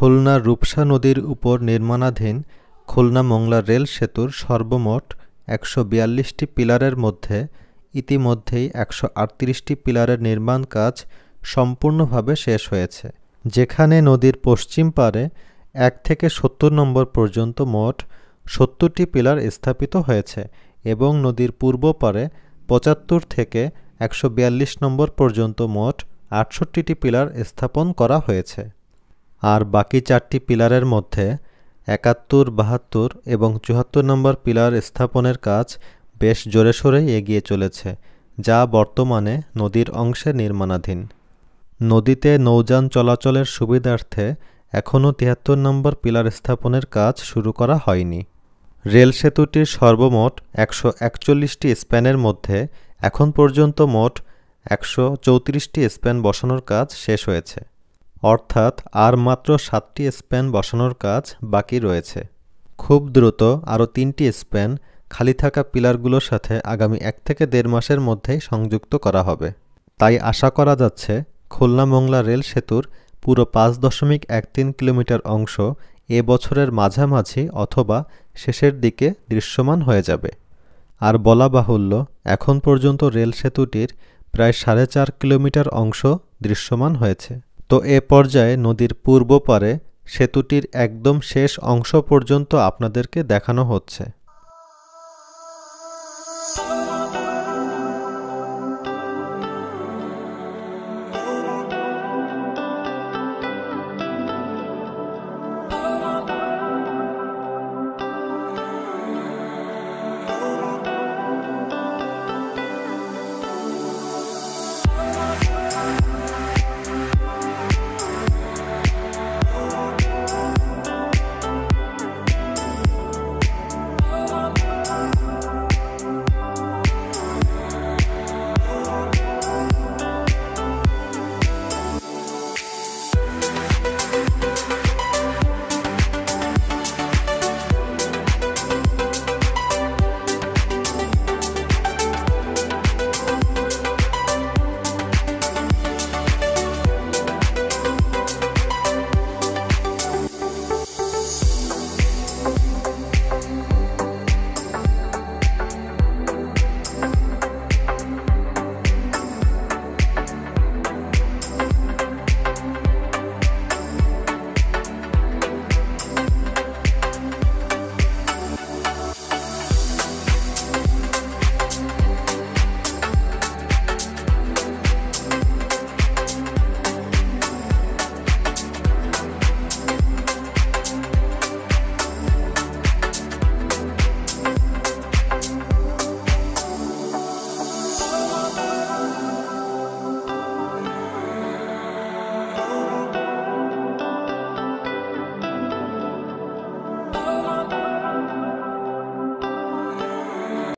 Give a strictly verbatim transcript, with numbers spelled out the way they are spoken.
খুলনা রূপসা নদীর উপর নির্মাণাধীন খুলনা মংলা রেল সেতুর সর্বমোট একশো বিয়াল্লিশটি পিলারের মধ্যে ইতিমধ্যেই একশো আটত্রিশটি পিলারের নির্মাণ কাজ সম্পূর্ণভাবে শেষ হয়েছে, যেখানে নদীর পশ্চিম পারে এক থেকে সত্তর নম্বর পর্যন্ত মোট সত্তরটি পিলার স্থাপিত হয়েছে এবং নদীর পূর্ব পারে পঁচাত্তর থেকে একশো বিয়াল্লিশ নম্বর পর্যন্ত মোট আটষট্টিটি পিলার স্থাপন করা হয়েছে। আর বাকি চারটি পিলারের মধ্যে একাত্তর, বাহাত্তর এবং চুয়াত্তর নম্বর পিলার স্থাপনের কাজ বেশ জোরেশোরেই এগিয়ে চলেছে, যা বর্তমানে নদীর অংশে নির্মাণাধীন। নদীতে নৌযান চলাচলের সুবিধার্থে এখনও তিয়াত্তর নম্বর পিলার স্থাপনের কাজ শুরু করা হয়নি। রেল সেতুটির সর্বমোট একশো একচল্লিশটি স্প্যানের মধ্যে এখন পর্যন্ত মোট একশো চৌত্রিশটি স্প্যান বসানোর কাজ শেষ হয়েছে, অর্থাৎ আর মাত্র সাতটি স্প্যান বসানোর কাজ বাকি রয়েছে। খুব দ্রুত আরও তিনটি স্প্যান খালি থাকা পিলারগুলোর সাথে আগামী এক থেকে দেড় মাসের মধ্যেই সংযুক্ত করা হবে। তাই আশা করা যাচ্ছে খুলনা মংলা রেল সেতুর পুরো পাঁচ দশমিক এক তিন কিলোমিটার অংশ এ বছরের মাঝামাঝি অথবা শেষের দিকে দৃশ্যমান হয়ে যাবে। আর বলা বাহুল্য, এখন পর্যন্ত রেল সেতুটির প্রায় সাড়ে চার কিলোমিটার অংশ দৃশ্যমান হয়েছে। তো এ পর্যায়ে নদীর পূর্ব পারে সেতুটির একদম শেষ অংশ পর্যন্ত আপনাদেরকে দেখানো হচ্ছে।